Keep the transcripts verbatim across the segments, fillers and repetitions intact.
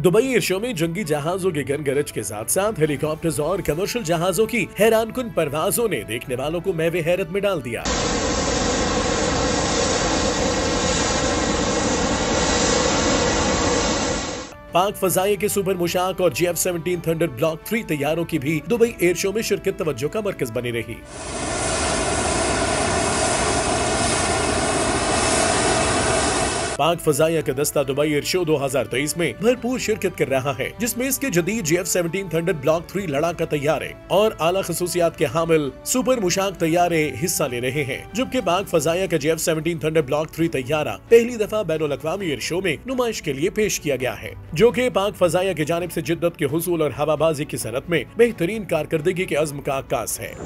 Dubai air show में जंगी जहाजों के गनगरज के साथ साथ हेलीकॉप्टर्स और कमर्शियल जहाजों की हैरानकुन परवाजों ने देखने वालों को महवे हैरत में डाल दिया। पाक फजाइया के सुपर मुशाक और G F seventeen Thunder block three तैयारों की भी दुबई एयर शो में शिरकत तवज्जो का मरकज बनी रही। पाक फजाइया का दस्ता दुबई एयर शो दो हज़ार तेईस में भरपूर शिरकत कर रहा है, जिसमें इसके जदीद G F seventeen Thunder block three लड़ाका तैयारे और आला खसूसियात के हामिल सुपर मुशाक तैयारे हिस्सा ले रहे हैं, जबकि पाक फजाइया का G F seventeen Thunder block three तैयारा पहली दफा बैनुल अक़वामी एयर शो में नुमाइश के लिए पेश किया गया है, जो कि पाक फजाइया की जानिब से जिद्दत के हुसूल और हवाबाजी की सनत में बेहतरीन कारकर्दगी के अज़्म का अक्कास है।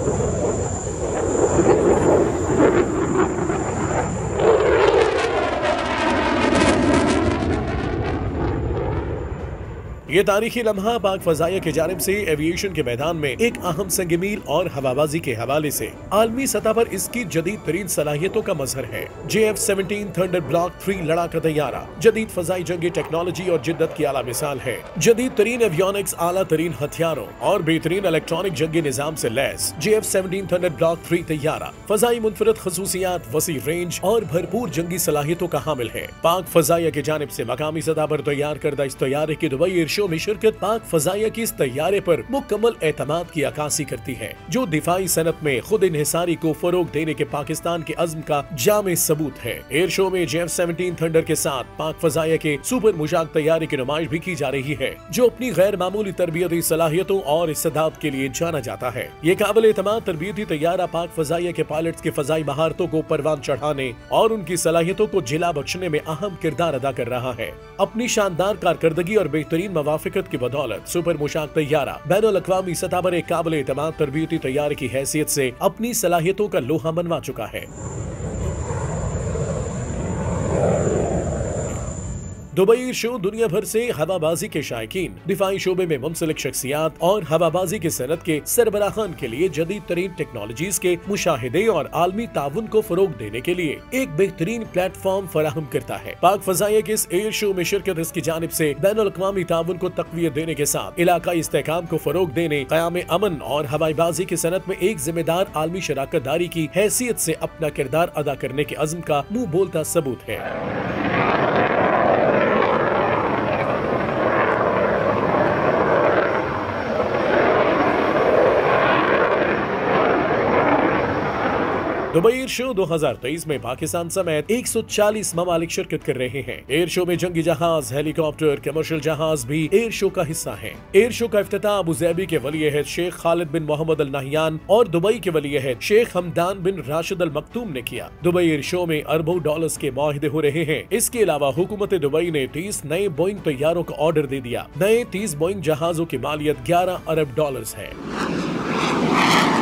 ये तारीखी लम्हा पाक फजाइया की जानिब से एविएशन के मैदान में एक अहम संगमील और हवाबाजी के हवाले से आलमी सतह पर इसकी जदीद तरीन सलाहियतों का मजहर है। J F seventeen Thunder block three लड़ाका तैयारा जदीद फजाई जंगी टेक्नोलॉजी और जिद्दत की आला मिसाल है। जदीद तरीन एवियोनिक्स, आला तरीन हथियारों और बेहतरीन इलेक्ट्रॉनिक जंगी निजाम से लैस J F seventeen Thunder block three तैयारा फजाई मुनफरद खसूसियात, वसी रेंज और भरपूर जंगी सलाहियतों का हामिल है। पाक फजाइया की जानिब से मकामी सतह पर तैयार करदा इस तैयारे की दुबई एयर शो में शिरकत पाक फजाइया की इस तैयारे पर मुकम्मल एतमाद की अक्कासी करती है, जो दिफाई सनत में खुद इन्हिसारी को फरोग देने के पाकिस्तान के अज़्म का जामे सबूत है। एयर शो में जे एफ सेवनटीन थंडर के साथ पाक फजाइया के सुपर मुशाक तैयारे की नुमाइश भी की जा रही है, जो अपनी गैर मामूली तरबियती सलाहियतों और इस्तेदाद के लिए जाना जाता है। ये काबिल एतमाद तरबियती तैयारा पाक फजाइया के पायलट्स की फजाई महारतों को परवान चढ़ाने और उनकी सलाहियतों को जिला बख्शने में अहम किरदार अदा कर रहा है। अपनी शानदार कारकर्दगी और बेहतरीन मवाफिकत की बदौलत सुपर मुशाक तैयारा बैनुल अक़वामी सतह पर एक काबिल एतमाद तरबियती तैयारे की हैसियत से अपनी सलाहियतों का लोहा मनवा चुका है। दुबई एयर शो दुनिया भर से हवाबाजी के शायकीन, दिफाई शोबे में मुंसलिक शख्सियात और हवाबाजी की सनत के सरबराहान के लिए जदीद तरीन टेक्नोलॉजीज के मुशाहिदे और आलमी ताउन को फरोग देने के लिए एक बेहतरीन प्लेटफॉर्म फराहम करता है। पाक फजाइया के इस एयर शो में शिरकत इसकी जानिब से बैनुल अक़वामी ताउन को तक़वियत देने के साथ इलाकाई इस्तेहकाम को फरोग देने, क़याम अमन और हवाईबाजी की सनत में एक जिम्मेदार आलमी शराकत दारी की हैसियत से अपना किरदार अदा करने के अज़्म का मुंह बोलता सबूत है। दुबई एयर शो दो हज़ार तेईस में पाकिस्तान समेत एक सौ चालीस ममालिक शिरकत कर रहे हैं। एयर शो में जंगी जहाज, हेलीकॉप्टर, कमर्शियल जहाज भी एयर शो का हिस्सा हैं। एयर शो का इफ्तिताह अबू ज़ैबी के वली अहद Sheikh Khalid bin Mohammed Al Nahyan और दुबई के वली अहद शेख हमदान बिन राशिद अल मखतूम ने किया। दुबई एयर शो में अरबों डॉलर्स के मुआहिदे हो रहे हैं। इसके अलावा हुकूमत दुबई ने तीस नए बोइंग तैयारों का ऑर्डर दे दिया। नए तीस बोइंग जहाजों की मालियत ग्यारह अरब डॉलर्स है।